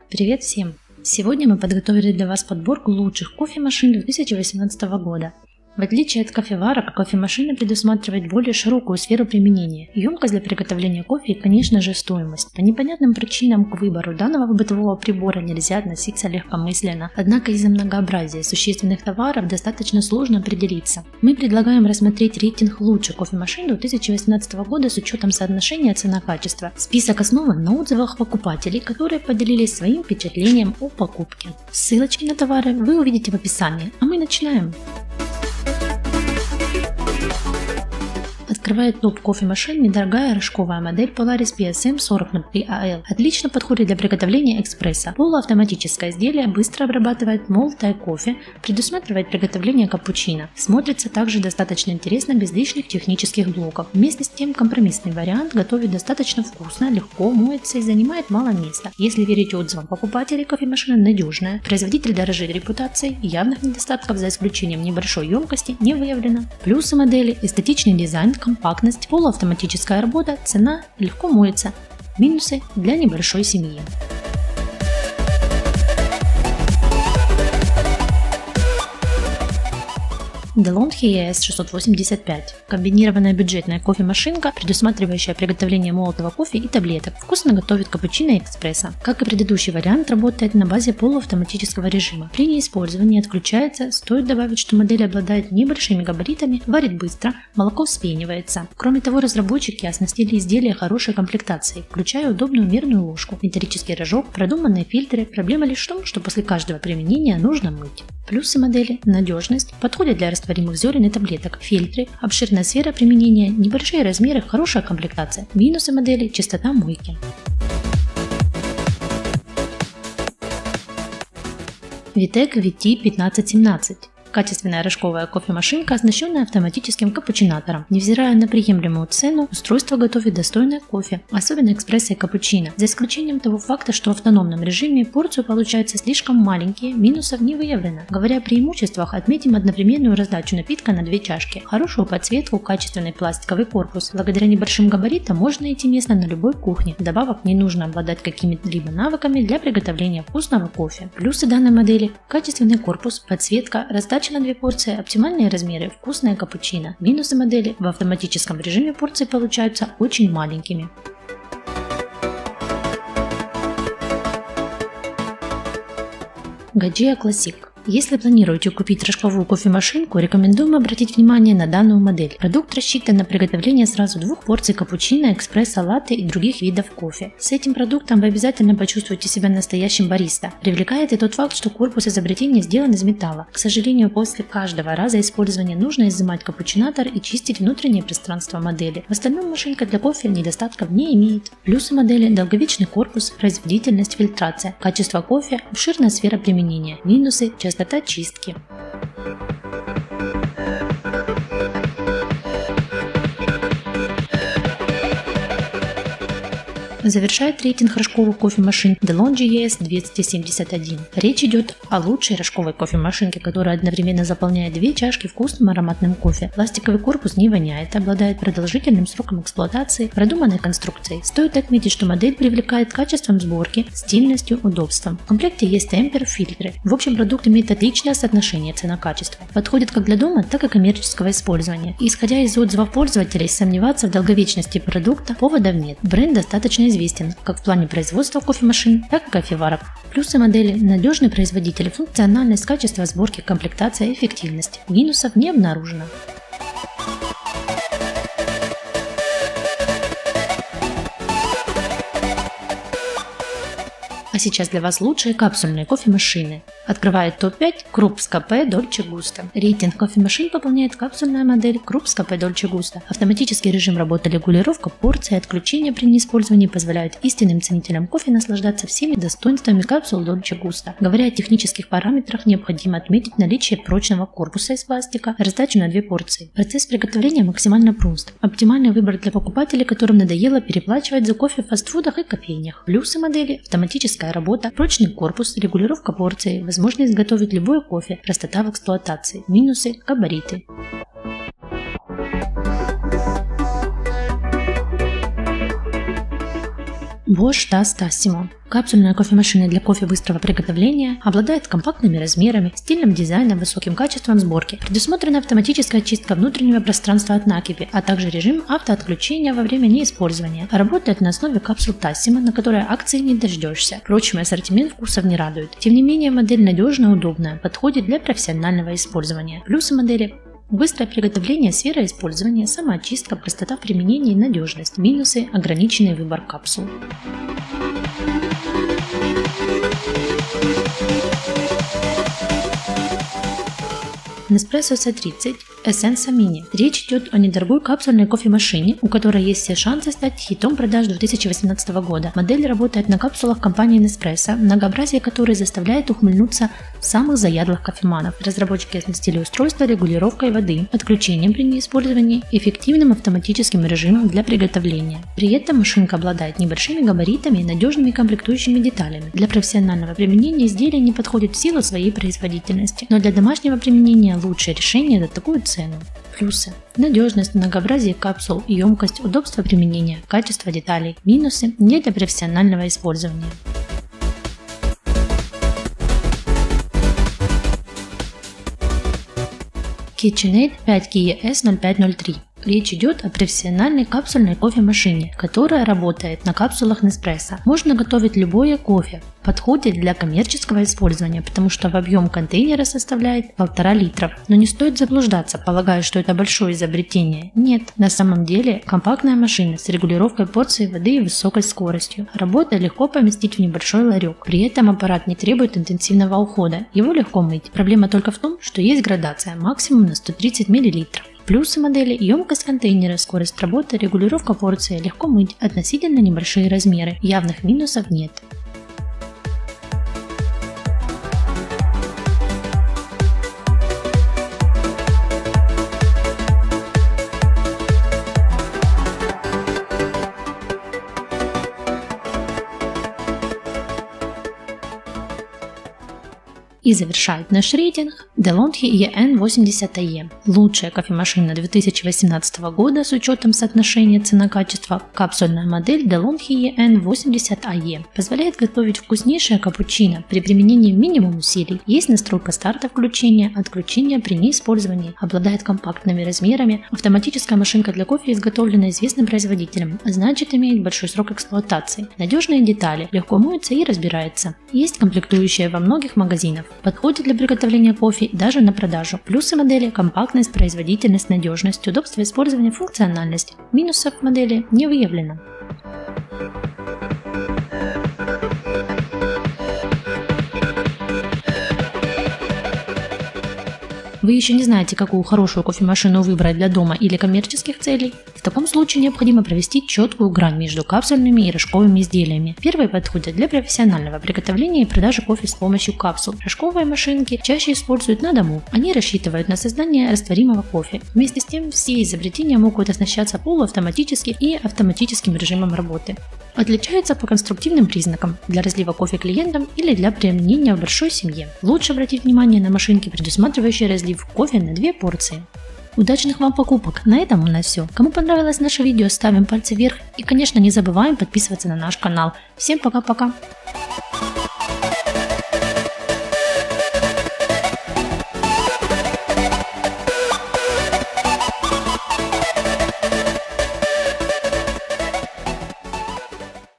Привет всем! Сегодня мы подготовили для вас подборку лучших кофемашин 2018 года. В отличие от кофеварок, кофемашина предусматривает более широкую сферу применения, емкость для приготовления кофе и, конечно же, стоимость. По непонятным причинам к выбору данного бытового прибора нельзя относиться легкомысленно, однако из-за многообразия существенных товаров достаточно сложно определиться. Мы предлагаем рассмотреть рейтинг лучших кофемашин 2018 года с учетом соотношения цена-качество. Список основан на отзывах покупателей, которые поделились своим впечатлением о покупке. Ссылочки на товары вы увидите в описании, а мы начинаем! Открывает топ кофемашин недорогая рожковая модель Polaris PSM 4003AL. Отлично подходит для приготовления экспресса. Полуавтоматическое изделие быстро обрабатывает молотое кофе, предусматривает приготовление капучино. Смотрится также достаточно интересно без лишних технических блоков. Вместе с тем компромиссный вариант готовит достаточно вкусно, легко моется и занимает мало места. Если верить отзывам покупателей, кофемашина надежная. Производитель дорожит репутацией, явных недостатков за исключением небольшой емкости не выявлено. Плюсы модели: эстетичный дизайн, компактность, полуавтоматическая работа, цена, легко моется. Минусы для небольшой семьи. DeLonghi ES685 – комбинированная бюджетная кофемашинка, предусматривающая приготовление молотого кофе и таблеток. Вкусно готовит капучино и экспресса. Как и предыдущий вариант, работает на базе полуавтоматического режима. При неиспользовании отключается. Стоит добавить, что модель обладает небольшими габаритами, варит быстро, молоко вспенивается. Кроме того, разработчики оснастили изделие хорошей комплектацией, включая удобную мерную ложку, металлический рожок, продуманные фильтры. Проблема лишь в том, что после каждого применения нужно мыть. Плюсы модели: надежность, подходит для растворимых зерен и таблеток, фильтры, обширная сфера применения, небольшие размеры, хорошая комплектация. Минусы модели: частота мойки. Vitek VT1517. Качественная рожковая кофемашинка, оснащенная автоматическим капучинатором. Невзирая на приемлемую цену, устройство готовит достойное кофе, особенно экспресса и капучино, за исключением того факта, что в автономном режиме порцию получаются слишком маленькие, минусов не выявлено. Говоря о преимуществах, отметим одновременную раздачу напитка на 2 чашки, хорошую подсветку, качественный пластиковый корпус. Благодаря небольшим габаритам можно найти место на любой кухне. Вдобавок не нужно обладать какими-либо навыками для приготовления вкусного кофе. Плюсы данной модели: качественный корпус, подсветка, раздача на 2 порции, оптимальные размеры, вкусное капучино. Минусы модели: в автоматическом режиме порции получаются очень маленькими. Gaggia Classic. Если планируете купить рожковую кофемашинку, рекомендуем обратить внимание на данную модель. Продукт рассчитан на приготовление сразу 2 порций капучино, экспресса, латте и других видов кофе. С этим продуктом вы обязательно почувствуете себя настоящим бариста. Привлекает и тот факт, что корпус изобретения сделан из металла. К сожалению, после каждого раза использования нужно изымать капучинатор и чистить внутреннее пространство модели. В остальном машинка для кофе недостатков не имеет. Плюсы модели: долговечный корпус, производительность, фильтрация, качество кофе, обширная сфера применения. Минусы: частота чистки. Завершает рейтинг рожковых кофемашин DeLonghi ES271. Речь идет о лучшей рожковой кофемашинке, которая одновременно заполняет 2 чашки вкусным ароматным кофе. Пластиковый корпус не воняет, обладает продолжительным сроком эксплуатации, продуманной конструкцией. Стоит отметить, что модель привлекает качеством сборки, стильностью, удобством. В комплекте есть темпер, фильтры. В общем, продукт имеет отличное соотношение цена-качество. Подходит как для дома, так и коммерческого использования. Исходя из отзывов пользователей, сомневаться в долговечности продукта поводов нет. Бренд достаточно известен как в плане производства кофемашин, так и кофеварок. Плюсы модели: надежный производитель, функциональность, качество сборки, комплектация, эффективность. Минусов не обнаружено. А сейчас для вас лучшие капсульные кофемашины. Открывает топ-5 Krups KP Dolce Gusto. Рейтинг кофемашин пополняет капсульная модель Krups KP Dolce Gusto. Автоматический режим работы, регулировка порции, отключения при неиспользовании позволяют истинным ценителям кофе наслаждаться всеми достоинствами капсул Dolce Gusto. Говоря о технических параметрах, необходимо отметить наличие прочного корпуса из пластика, раздачу на 2 порции. Процесс приготовления максимально прост. Оптимальный выбор для покупателей, которым надоело переплачивать за кофе в фастфудах и кофейнях. Плюсы модели: автоматическая работа, прочный корпус, регулировка порции, возможность готовить любой кофе, простота в эксплуатации. Минусы: габариты. Bosch TAS Tassimo. Капсульная кофемашина для кофе быстрого приготовления обладает компактными размерами, стильным дизайном, высоким качеством сборки. Предусмотрена автоматическая очистка внутреннего пространства от накипи, а также режим автоотключения во время неиспользования. Работает на основе капсул Tassimo, на которые акции не дождешься. Впрочем, ассортимент вкусов не радует. Тем не менее, модель надежная и удобная, подходит для профессионального использования. Плюсы модели: быстрое приготовление, сфера использования, самоочистка, простота в применении и надежность. Минусы: ограниченный выбор капсул. Nespresso C30 Essenza Mini. Речь идет о недорогой капсульной кофемашине, у которой есть все шансы стать хитом продаж 2018 года. Модель работает на капсулах компании Nespresso, многообразие которой заставляет ухмыльнуться самых заядлых кофеманов. Разработчики оснастили устройство регулировкой воды, отключением при неиспользовании, эффективным автоматическим режимом для приготовления. При этом машинка обладает небольшими габаритами и надежными комплектующими деталями. Для профессионального применения изделие не подходит в силу своей производительности, но для домашнего применения лучшее решение за такую цену. Плюсы: надежность, многообразие капсул, емкость, удобство применения, качество деталей. Минусы: не для профессионального использования. KitchenAid 5 KES0503. Речь идет о профессиональной капсульной кофемашине, которая работает на капсулах Nespresso. Можно готовить любое кофе. Подходит для коммерческого использования, потому что в объем контейнера составляет 1,5 литра. Но не стоит заблуждаться, полагая, что это большое изобретение. Нет, на самом деле компактная машина с регулировкой порции воды и высокой скоростью. Работа легко поместить в небольшой ларек. При этом аппарат не требует интенсивного ухода, его легко мыть. Проблема только в том, что есть градация максимум на 130 мл. Плюсы модели: емкость контейнера, скорость работы, регулировка порции, легко мыть, относительно небольшие размеры. Явных минусов нет. И завершает наш рейтинг DeLonghi EN80AE. Лучшая кофемашина 2018 года с учетом соотношения цена-качество. Капсульная модель DeLonghi EN80AE позволяет готовить вкуснейшее капучино при применении минимум усилий. Есть настройка старта включения, отключения при неиспользовании. Обладает компактными размерами. Автоматическая машинка для кофе изготовлена известным производителем, а значит имеет большой срок эксплуатации. Надежные детали, легко моется и разбирается. Есть комплектующие во многих магазинах. Подходит для приготовления кофе даже на продажу. Плюсы модели: компактность, производительность, надежность, удобство использования, функциональность. Минусов модели не выявлено. Вы еще не знаете, какую хорошую кофемашину выбрать для дома или коммерческих целей? В таком случае необходимо провести четкую грань между капсульными и рожковыми изделиями. Первые подходят для профессионального приготовления и продажи кофе с помощью капсул. Рожковые машинки чаще используют на дому. Они рассчитывают на создание растворимого кофе. Вместе с тем, все изобретения могут оснащаться полуавтоматически и автоматическим режимом работы. Отличаются по конструктивным признакам: для разлива кофе клиентам или для применения в большой семье. Лучше обратить внимание на машинки, предусматривающие разлив кофе на 2 порции. Удачных вам покупок! На этом у нас все. Кому понравилось наше видео, ставим пальцы вверх и, конечно, не забываем подписываться на наш канал. Всем пока-пока!